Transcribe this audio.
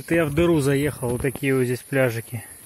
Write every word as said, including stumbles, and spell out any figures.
Это я в дыру заехал, вот такие вот здесь пляжики.